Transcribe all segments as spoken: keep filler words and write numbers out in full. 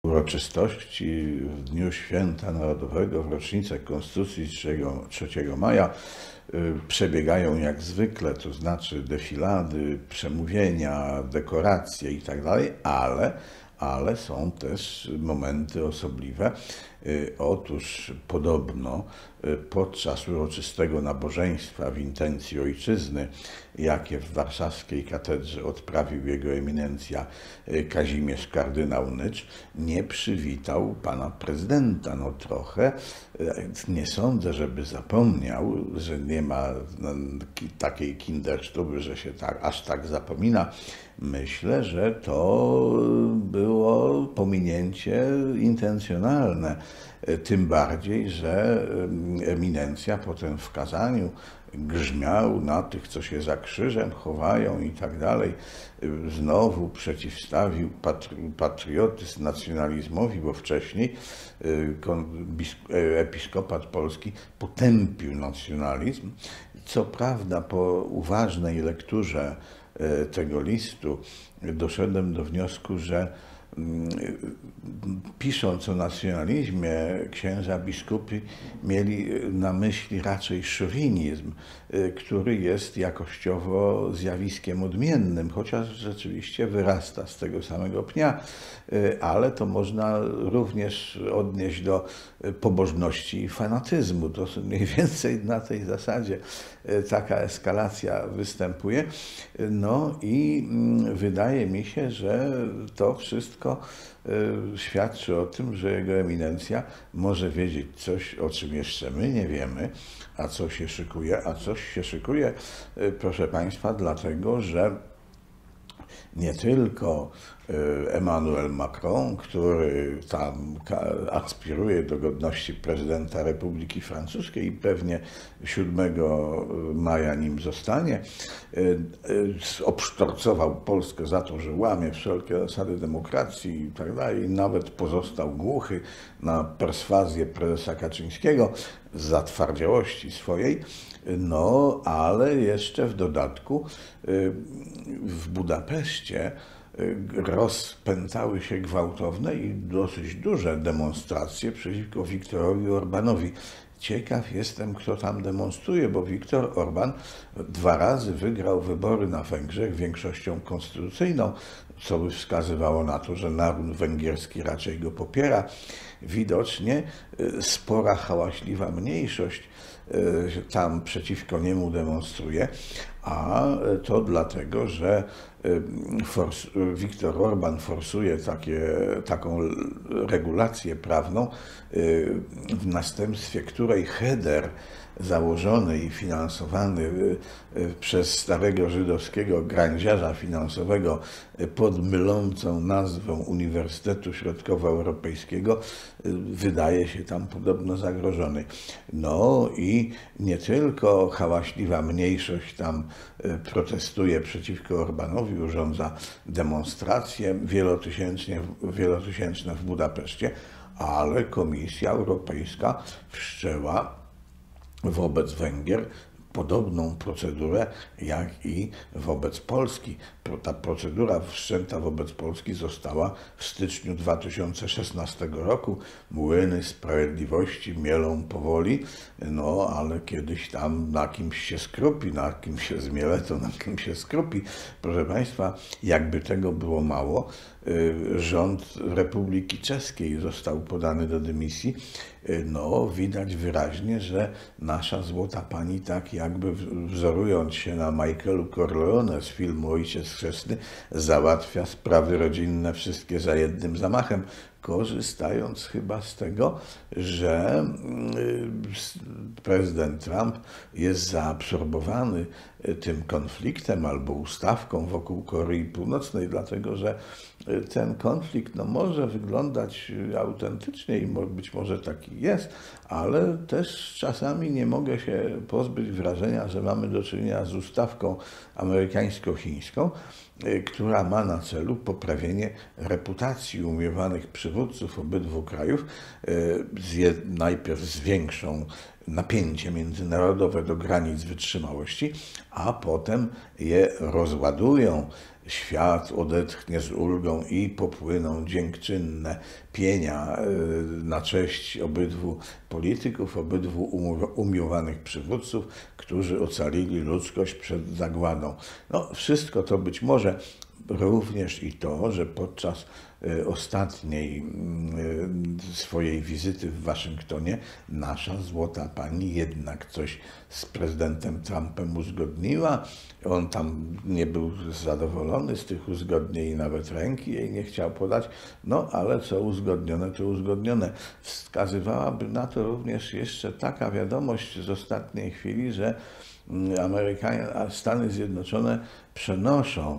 Uroczystości w dniu Święta Narodowego, w rocznicę Konstytucji trzeciego maja przebiegają jak zwykle, to znaczy defilady, przemówienia, dekoracje itd., ale, ale są też momenty osobliwe. Otóż podobno podczas uroczystego nabożeństwa w intencji ojczyzny, jakie w warszawskiej katedrze odprawił jego eminencja Kazimierz kardynał Nycz, nie przywitał pana prezydenta. No trochę nie sądzę, żeby zapomniał, że nie ma takiej Kinderstube, że się tak, aż tak zapomina. Myślę, że to było pominięcie intencjonalne. Tym bardziej, że eminencja potem w kazaniu grzmiał na tych, co się za krzyżem chowają i tak dalej. Znowu przeciwstawił patriotyzm nacjonalizmowi, bo wcześniej episkopat polski potępił nacjonalizm. Co prawda po uważnej lekturze tego listu doszedłem do wniosku, że pisząc o nacjonalizmie, księża biskupi mieli na myśli raczej szowinizm, który jest jakościowo zjawiskiem odmiennym, chociaż rzeczywiście wyrasta z tego samego pnia, ale to można również odnieść do pobożności i fanatyzmu. To mniej więcej na tej zasadzie taka eskalacja występuje. No i wydaje mi się, że to wszystko świadczy o tym, że jego eminencja może wiedzieć coś, o czym jeszcze my nie wiemy, a co się szykuje, a coś się szykuje, proszę Państwa, dlatego, że nie tylko Emmanuel Macron, który tam aspiruje do godności prezydenta Republiki Francuskiej i pewnie siódmego maja nim zostanie, obsztorcował Polskę za to, że łamie wszelkie zasady demokracji i tak dalej, nawet pozostał głuchy na perswazję prezesa Kaczyńskiego z zatwardziałości swojej, no ale jeszcze w dodatku w Budapeszcie rozpętały się gwałtowne i dosyć duże demonstracje przeciwko Viktorowi Orbánowi. Ciekaw jestem, kto tam demonstruje, bo Viktor Orbán dwa razy wygrał wybory na Węgrzech większością konstytucyjną, co by wskazywało na to, że naród węgierski raczej go popiera. Widocznie spora, hałaśliwa mniejszość tam przeciwko niemu demonstruje, a to dlatego, że Viktor Orbán forsuje takie, taką regulację prawną, w następstwie której heder założony i finansowany przez starego żydowskiego grandziarza finansowego pod mylącą nazwą Uniwersytetu Środkowoeuropejskiego wydaje się tam podobno zagrożony. No i nie tylko hałaśliwa mniejszość tam protestuje przeciwko Orbánowi, urządza demonstracje wielotysięczne, wielotysięczne w Budapeszcie, ale Komisja Europejska wszczęła wobec Węgier podobną procedurę jak i wobec Polski. Ta procedura wszczęta wobec Polski została w styczniu dwa tysiące szesnastego roku. Młyny sprawiedliwości mielą powoli, no ale kiedyś tam na kimś się skrupi, na kimś się zmiele, to na kimś się skrupi. Proszę Państwa, jakby tego było mało, rząd Republiki Czeskiej został podany do dymisji. No, widać wyraźnie, że nasza złota pani, tak jakby wzorując się na Michaelu Corleone z filmu Ojciec Chrzestny, załatwia sprawy rodzinne wszystkie za jednym zamachem, korzystając chyba z tego, że prezydent Trump jest zaabsorbowany tym konfliktem albo ustawką wokół Korei Północnej, dlatego że ten konflikt no, może wyglądać autentycznie i być może taki jest, ale też czasami nie mogę się pozbyć wrażenia, że mamy do czynienia z ustawką amerykańsko-chińską, która ma na celu poprawienie reputacji umiewanych przywódców obydwu krajów, z, najpierw zwiększą napięcie międzynarodowe do granic wytrzymałości, a potem je rozładują świat odetchnie z ulgą i popłyną dziękczynne pienia na cześć obydwu polityków, obydwu umiłowanych przywódców, którzy ocalili ludzkość przed zagładą. No, wszystko to być może, również i to, że podczas ostatniej swojej wizyty w Waszyngtonie nasza złota pani jednak coś z prezydentem Trumpem uzgodniła. On tam nie był zadowolony z tych uzgodnień i nawet ręki jej nie chciał podać. No ale co uzgodnione, to uzgodnione. Wskazywałaby na to również jeszcze taka wiadomość z ostatniej chwili, że Amerykanie, a Stany Zjednoczone przenoszą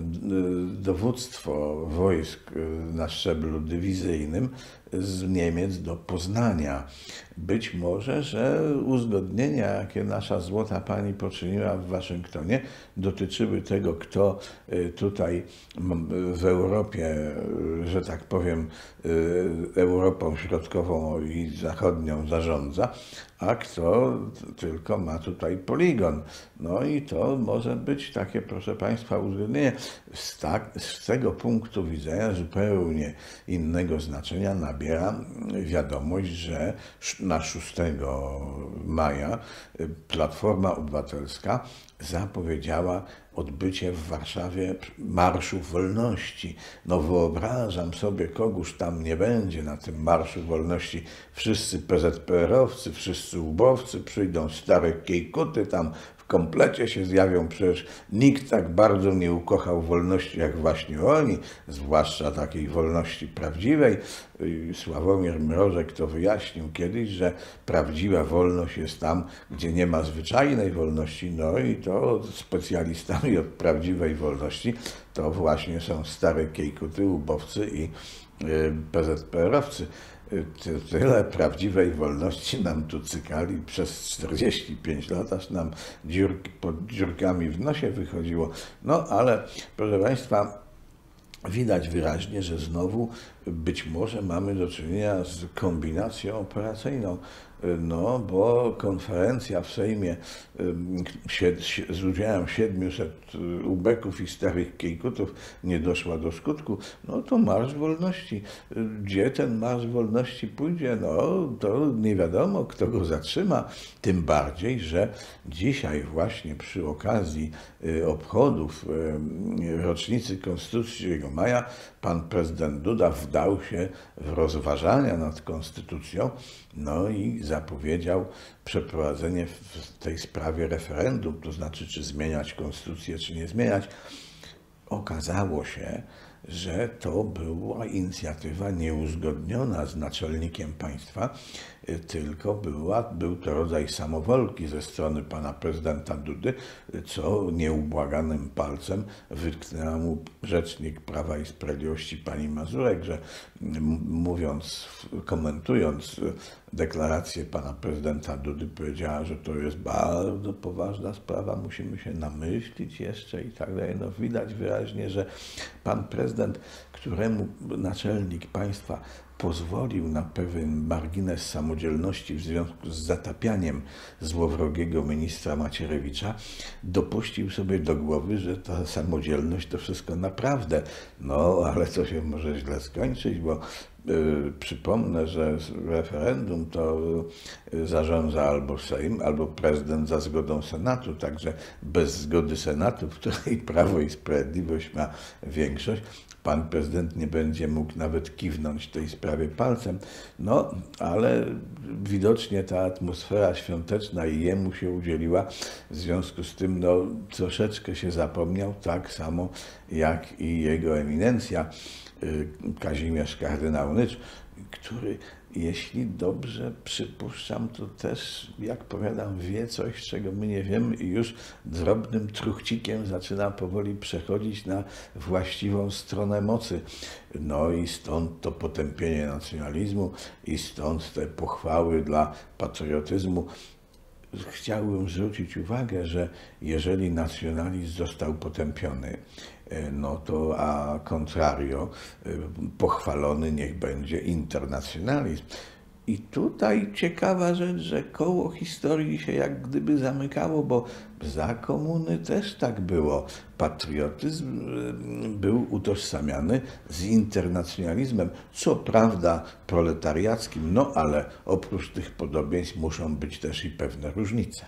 dowództwo wojsk na szczeblu dywizyjnym z Niemiec do Poznania. Być może, że uzgodnienia, jakie nasza złota pani poczyniła w Waszyngtonie, dotyczyły tego, kto tutaj w Europie, że tak powiem, Europą Środkową i Zachodnią zarządza, a kto tylko ma tutaj poligon. No i to może być takie, proszę Państwa, uzgodnienie. Z, tak, z tego punktu widzenia zupełnie innego znaczenia nabiera wiadomość, że na szóstego maja Platforma Obywatelska zapowiedziała odbycie w Warszawie Marszu Wolności. No wyobrażam sobie, kogóż tam nie będzie na tym Marszu Wolności. Wszyscy P Z P R owcy, wszyscy ubowcy przyjdą, stare kiejkuty tam w komplecie się zjawią. Przecież nikt tak bardzo nie ukochał wolności jak właśnie oni, zwłaszcza takiej wolności prawdziwej. Sławomir Mrożek to wyjaśnił kiedyś, że prawdziwa wolność jest tam, gdzie nie ma zwyczajnej wolności. No i to specjalistami od prawdziwej wolności to właśnie są stare kiejkuty, ubowcy i P Z P R owcy. Tyle prawdziwej wolności nam tu cykali przez czterdzieści pięć lat, aż nam dziurki pod dziurkami w nosie wychodziło. No ale proszę Państwa, widać wyraźnie, że znowu być może mamy do czynienia z kombinacją operacyjną. No, bo konferencja w Sejmie z udziałem siedmiuset ubeków i starych kiejkutów nie doszła do skutku, no to Marsz Wolności. Gdzie ten Marsz Wolności pójdzie? No, to nie wiadomo, kto go zatrzyma. Tym bardziej, że dzisiaj właśnie przy okazji obchodów rocznicy Konstytucji trzeciego maja pan prezydent Duda wdał się w rozważania nad Konstytucją, no i zapowiedział przeprowadzenie w tej sprawie referendum, to znaczy, czy zmieniać konstytucję, czy nie zmieniać. Okazało się, że to była inicjatywa nieuzgodniona z naczelnikiem państwa, tylko była, był to rodzaj samowolki ze strony pana prezydenta Dudy, co nieubłaganym palcem wytknęła mu rzecznik Prawa i Sprawiedliwości pani Mazurek, że mówiąc, komentując deklarację pana prezydenta Dudy, powiedziała, że to jest bardzo poważna sprawa, musimy się namyślić jeszcze i tak dalej. No widać wyraźnie, że pan prezydent, któremu naczelnik państwa pozwolił na pewien margines samodzielności w związku z zatapianiem złowrogiego ministra Macierewicza, dopuścił sobie do głowy, że ta samodzielność to wszystko naprawdę. No, ale to się może źle skończyć, bo y, przypomnę, że referendum to y, zarządza albo Sejm, albo prezydent za zgodą Senatu, także bez zgody Senatu, w której Prawo i Sprawiedliwość ma większość, pan prezydent nie będzie mógł nawet kiwnąć tej sprawie palcem. No, ale widocznie ta atmosfera świąteczna i jemu się udzieliła. W związku z tym no, troszeczkę się zapomniał, tak samo jak i jego eminencja Kazimierz kardynał Nycz, który, jeśli dobrze przypuszczam, to też, jak powiadam, wie coś, czego my nie wiemy i już drobnym truchcikiem zaczyna powoli przechodzić na właściwą stronę mocy. No i stąd to potępienie nacjonalizmu i stąd te pochwały dla patriotyzmu. Chciałbym zwrócić uwagę, że jeżeli nacjonalizm został potępiony, no to a contrario, pochwalony niech będzie internacjonalizm. I tutaj ciekawa rzecz, że koło historii się jak gdyby zamykało, bo za komuny też tak było. Patriotyzm był utożsamiany z internacjonalizmem, co prawda proletariackim, no ale oprócz tych podobieństw muszą być też i pewne różnice.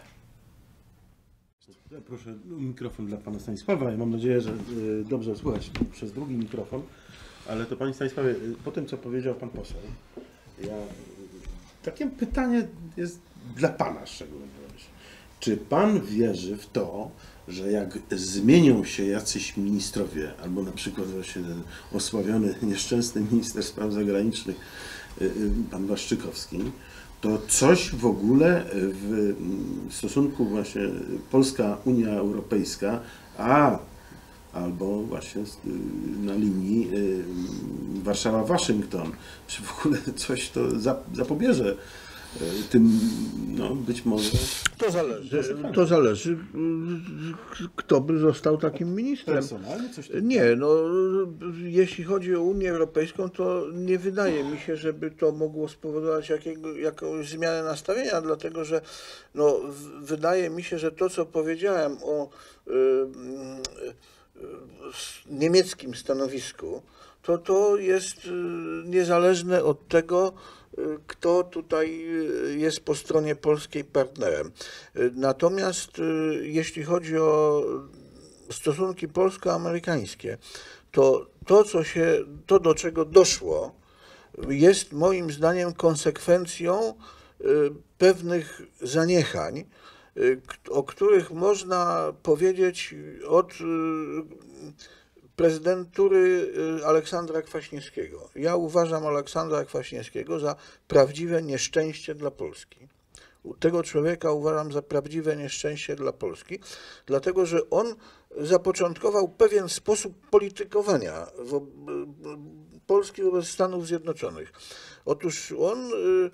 Proszę mikrofon dla pana Stanisława. Ja mam nadzieję, że dobrze słychać przez drugi mikrofon, ale to panie Stanisławie, po tym co powiedział pan poseł, ja, takie pytanie jest dla pana szczególnie. Czy pan wierzy w to, że jak zmienią się jacyś ministrowie, albo na przykład właśnie ten osławiony, nieszczęsny minister spraw zagranicznych, pan Waszczykowski, to coś w ogóle w stosunku właśnie Polska-Unia Europejska, a albo właśnie na linii Warszawa-Waszyngton, czy w ogóle coś to zapobierze tym, no być może... To zależy, to zależy, kto by został takim ministrem. Personalnie coś takiego? Nie, no jeśli chodzi o Unię Europejską, to nie wydaje mi się, żeby to mogło spowodować jakiego, jakąś zmianę nastawienia, dlatego że no, wydaje mi się, że to, co powiedziałem o y, y, y, niemieckim stanowisku, to to jest niezależne od tego, kto tutaj jest po stronie polskiej partnerem. Natomiast jeśli chodzi o stosunki polsko-amerykańskie, to to, co się, to do czego doszło, jest moim zdaniem konsekwencją pewnych zaniechań, o których można powiedzieć od prezydentury Aleksandra Kwaśniewskiego. Ja uważam Aleksandra Kwaśniewskiego za prawdziwe nieszczęście dla Polski. Tego człowieka uważam za prawdziwe nieszczęście dla Polski, dlatego że on zapoczątkował pewien sposób politykowania wo Polski wobec Stanów Zjednoczonych. Otóż on,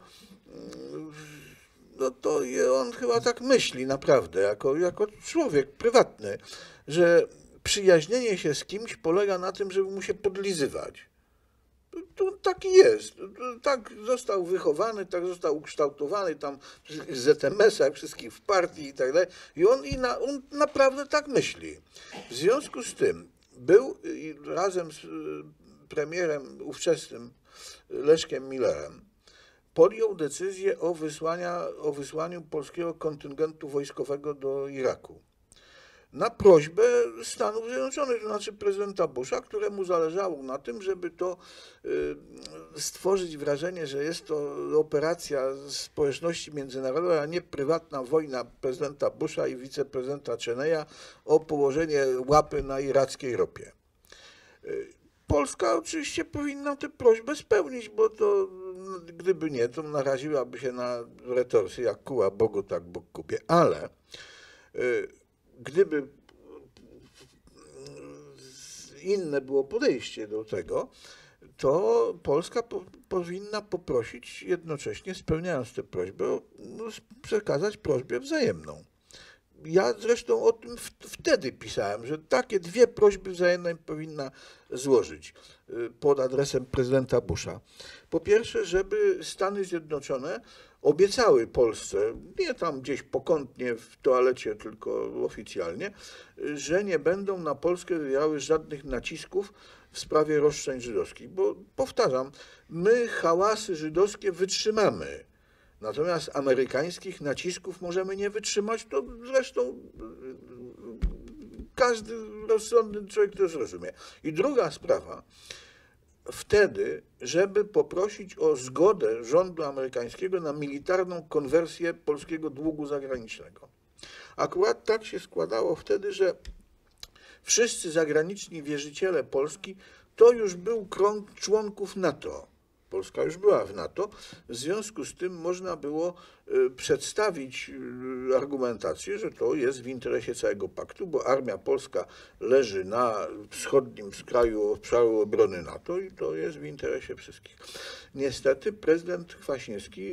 no to on chyba tak myśli naprawdę, jako, jako człowiek prywatny, że przyjaźnienie się z kimś polega na tym, żeby mu się podlizywać. To taki jest. Tak został wychowany, tak został ukształtowany tam w Z M S-ach, wszystkich w partii i tak dalej. I on, i na, on naprawdę tak myśli. W związku z tym był razem z premierem ówczesnym Leszkiem Millerem, podjął decyzję o, wysłania, o wysłaniu polskiego kontyngentu wojskowego do Iraku. Na prośbę Stanów Zjednoczonych, to znaczy prezydenta Busha, któremu zależało na tym, żeby to stworzyć wrażenie, że jest to operacja społeczności międzynarodowej, a nie prywatna wojna prezydenta Busha i wiceprezydenta Cheneya o położenie łapy na irackiej ropie. Polska oczywiście powinna tę prośbę spełnić, bo to gdyby nie, to naraziłaby się na retorsy jak kuła Bogu, tak Bóg kupie, ale gdyby inne było podejście do tego, to Polska po, powinna poprosić jednocześnie, spełniając tę prośbę, przekazać prośbę wzajemną. Ja zresztą o tym w, wtedy pisałem, że takie dwie prośby wzajemne powinna złożyć pod adresem prezydenta Busha. Po pierwsze, żeby Stany Zjednoczone obiecały Polsce, nie tam gdzieś pokątnie w toalecie, tylko oficjalnie, że nie będą na Polskę wywierały żadnych nacisków w sprawie roszczeń żydowskich. Bo powtarzam, my hałasy żydowskie wytrzymamy. Natomiast amerykańskich nacisków możemy nie wytrzymać, to zresztą każdy rozsądny człowiek to zrozumie. I druga sprawa, wtedy, żeby poprosić o zgodę rządu amerykańskiego na militarną konwersję polskiego długu zagranicznego. Akurat tak się składało wtedy, że wszyscy zagraniczni wierzyciele Polski to już był krąg członków NATO. Polska już była w NATO, w związku z tym można było przedstawić argumentację, że to jest w interesie całego paktu, bo armia polska leży na wschodnim skraju obszaru obrony NATO i to jest w interesie wszystkich. Niestety prezydent Kwaśniewski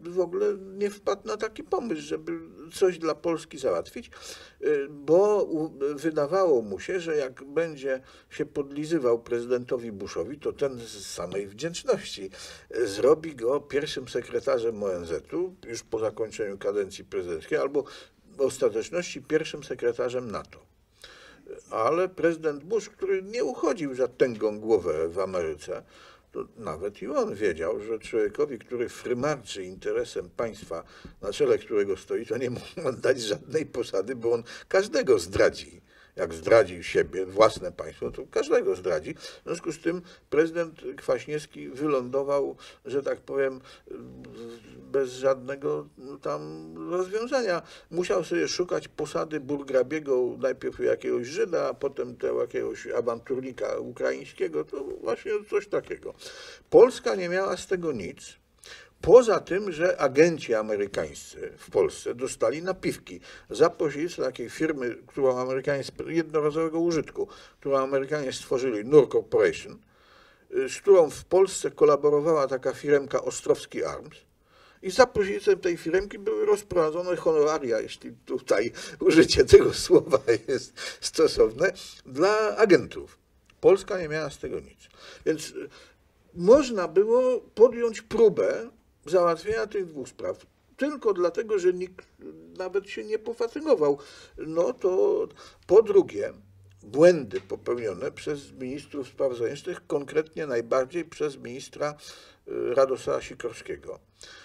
w ogóle nie wpadł na taki pomysł, żeby coś dla Polski załatwić, bo wydawało mu się, że jak będzie się podlizywał prezydentowi Bushowi, to ten z samej wdzięczności zrobi go pierwszym sekretarzem O N Z u już po zakończeniu kadencji prezydenckiej, albo w ostateczności pierwszym sekretarzem NATO. Ale prezydent Bush, który nie uchodził za tęgą głowę w Ameryce, to nawet i on wiedział, że człowiekowi, który frymarczy interesem państwa, na czele którego stoi, to nie można dać żadnej posady, bo on każdego zdradzi. Jak zdradził siebie, własne państwo, to każdego zdradzi. W związku z tym prezydent Kwaśniewski wylądował, że tak powiem, bez żadnego tam rozwiązania. Musiał sobie szukać posady burgrabiego, najpierw jakiegoś Żyda, a potem tego jakiegoś awanturnika ukraińskiego. To właśnie coś takiego. Polska nie miała z tego nic. Poza tym, że agenci amerykańscy w Polsce dostali napiwki za pośrednictwem takiej firmy, którą Amerykanie, jednorazowego użytku, którą Amerykanie stworzyli, Nur Corporation, z którą w Polsce kolaborowała taka firmka Ostrowski Arms. I za pośrednictwem tej firmki były rozprowadzone honoraria, jeśli tutaj użycie tego słowa jest stosowne, dla agentów. Polska nie miała z tego nic. Więc można było podjąć próbę załatwienia tych dwóch spraw tylko dlatego, że nikt nawet się nie pofatygował. No to po drugie, błędy popełnione przez ministrów spraw zagranicznych, konkretnie najbardziej przez ministra Radosława Sikorskiego,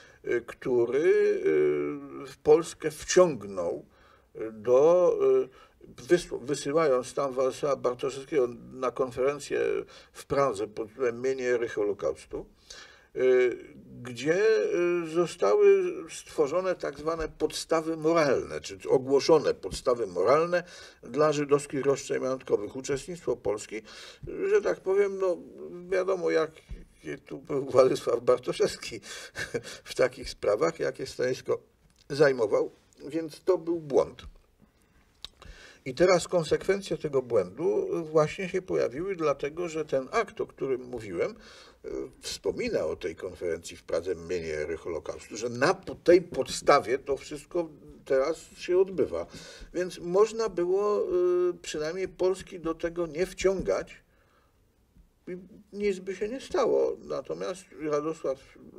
który w Polskę wciągnął do, wysyłając tam Władysława Bartoszewskiego na konferencję w Pradze pod tytułem Mienie ery Holokaustu, gdzie zostały stworzone tak zwane podstawy moralne, czy ogłoszone podstawy moralne dla żydowskich roszczeń majątkowych. Uczestnictwo Polski, że tak powiem, no wiadomo jak tu był Władysław Bartoszewski w takich sprawach, jakie stanowisko zajmował, więc to był błąd. I teraz konsekwencje tego błędu właśnie się pojawiły, dlatego że ten akt, o którym mówiłem, wspomina o tej konferencji w Pradze Mienie ery Holokaustu, że na tej podstawie to wszystko teraz się odbywa. Więc można było przynajmniej Polski do tego nie wciągać, nic by się nie stało. Natomiast Radosław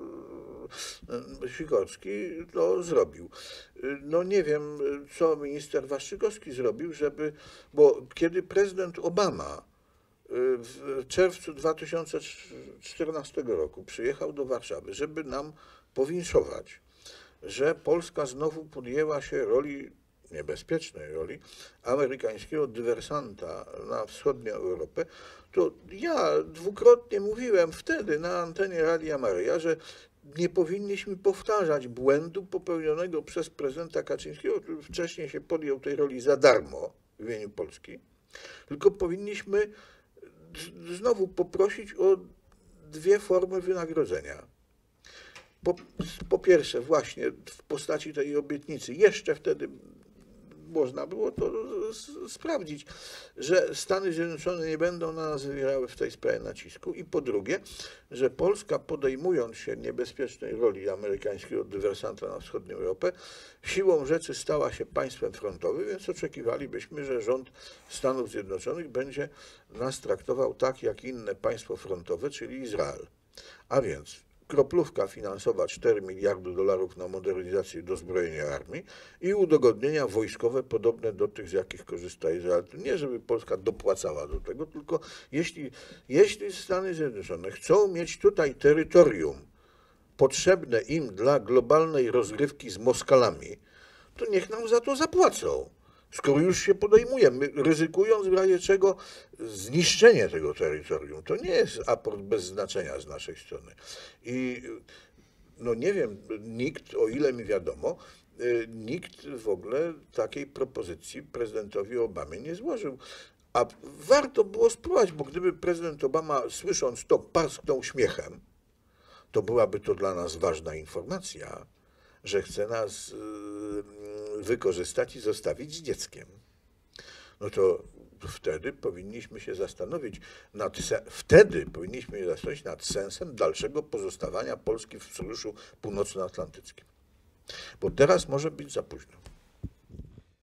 Sikorski to zrobił. No nie wiem, co minister Waszczykowski zrobił, żeby, bo kiedy prezydent Obama w czerwcu dwa tysiące czternastego roku przyjechał do Warszawy, żeby nam powinszować, że Polska znowu podjęła się roli, niebezpiecznej roli, amerykańskiego dywersanta na wschodnią Europę, to ja dwukrotnie mówiłem wtedy na antenie Radia Maryja, że nie powinniśmy powtarzać błędu popełnionego przez prezydenta Kaczyńskiego, który wcześniej się podjął tej roli za darmo w imieniu Polski, tylko powinniśmy znowu poprosić o dwie formy wynagrodzenia. Po, po pierwsze właśnie w postaci tej obietnicy, jeszcze wtedy można było to sprawdzić, że Stany Zjednoczone nie będą na nas wywierały w tej sprawie nacisku i po drugie, że Polska podejmując się niebezpiecznej roli amerykańskiego dywersanta na wschodnią Europę, siłą rzeczy stała się państwem frontowym, więc oczekiwalibyśmy, że rząd Stanów Zjednoczonych będzie nas traktował tak jak inne państwo frontowe, czyli Izrael. A więc kroplówka finansowa cztery miliardy dolarów na modernizację i dozbrojenie armii i udogodnienia wojskowe podobne do tych, z jakich korzysta Izrael. Nie, żeby Polska dopłacała do tego, tylko jeśli, jeśli Stany Zjednoczone chcą mieć tutaj terytorium potrzebne im dla globalnej rozgrywki z Moskalami, to niech nam za to zapłacą. Skoro już się podejmujemy, ryzykując w razie czego zniszczenie tego terytorium, to nie jest aport bez znaczenia z naszej strony. I no nie wiem, nikt, o ile mi wiadomo, nikt w ogóle takiej propozycji prezydentowi Obamie nie złożył. A warto było spróbować, bo gdyby prezydent Obama, słysząc to, parsknął śmiechem, to byłaby to dla nas ważna informacja, że chce nas wykorzystać i zostawić z dzieckiem. No to wtedy powinniśmy się zastanowić nad, wtedy powinniśmy się zastanowić nad sensem dalszego pozostawania Polski w Sojuszu Północnoatlantyckim. Bo teraz może być za późno.